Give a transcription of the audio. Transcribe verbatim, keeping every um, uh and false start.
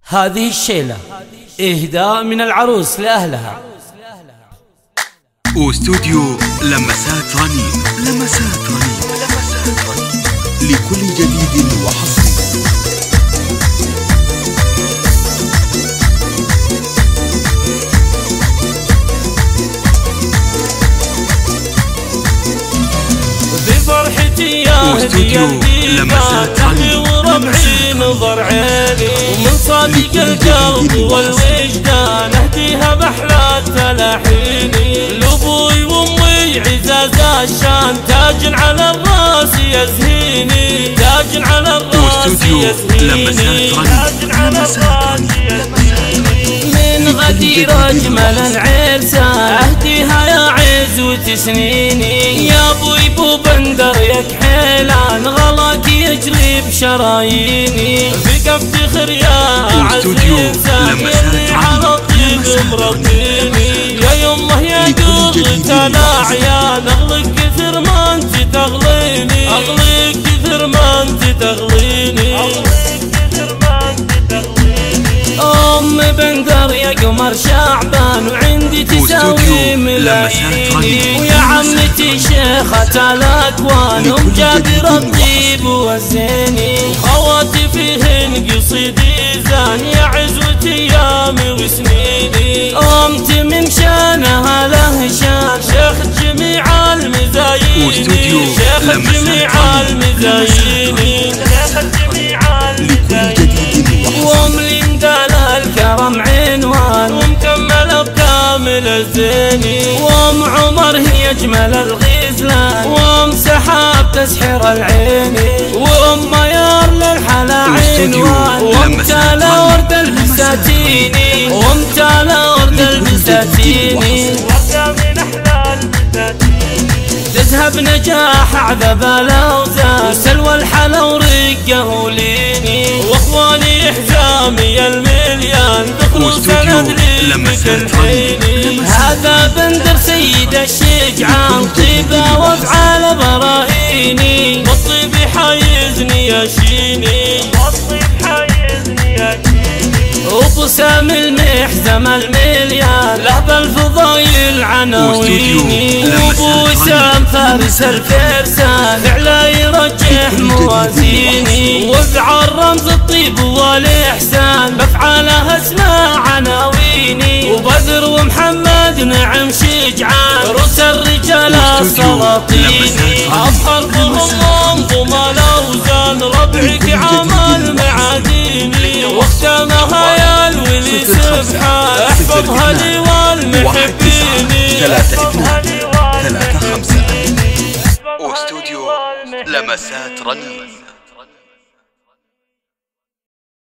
هذه الشيلة إهداء من العروس لأهلها. واستوديو لمسات رنين. لمسات رنين. لمسات رنين لكل جديد وحصري. فرحتي يا هدي لمسات رنين وربعي نظر عيني، ومن صادق القلب والوجدان اهديها باحلى تلاحيني. لابوي وامي عزاز الشان، تاج على الراس يزهيني، تاج على الراس يزهيني، تاج على الراس يزهيني. من غدير اجمل العرسان اهديها يا عز وتسنيني. يا ابوي بو بندر يا كحيلان غلاك يجري بشراييني. فيك افتخر يا عز انسان يلي على الطيب مربيني. يا يمه يا قلت انا عيان اغلق كثر ما انت تغليني، اغلق كثر ما انت تغليني، أم بندر يا قمر شعبان وعندي تساوي ملاييني. ويا عمتي شيخة الأكوان أم جابر الطيب والزيني. خواتي فيهن قصيدي زان يا عزوتي أيامي وسنيني. أمتي من شانها له شان شيخ جميع المزاييني، شيخ جميع المزاييني، شيخ جميع المزاييني. وأم لندال الكرم عنوان ومكملة بكامل الزيني. وام عمر هي اجمل الغزلان وام سحاب تسحر العيني. وام ميار للحلا عنوان وام تالا ورد البساتيني، وام تالا ورد البساتيني. تذهب نجاح عذب الاوزان وسلوى الحلا ورقه وليني. واخواني حزامي المليان دخلوا سند لي بكل حيني. هذا بندر سيد الشجعان طيبه وافعال براهيني. والطيب حايزني ياشيني، والطيب حايزني ياشيني. وابو سام المحزم المليان له بالفضايل عناويني. وابو سام فارس الفرسان فعلا يرجح موازيني. وافعال رمز الطيب والاحسان بافعاله اسماء عناويني. وبدر ومحمد نعم شجعان رؤوس الرجال السلاطيني. اظهر بهم منظومه الاوزان ربعك عمل معاديني. واختامها يا الولي سبحان احفظها لي والمحبيني. ثلاثة اثنين ثلاثة خمسة. واستوديو لمسات رنين.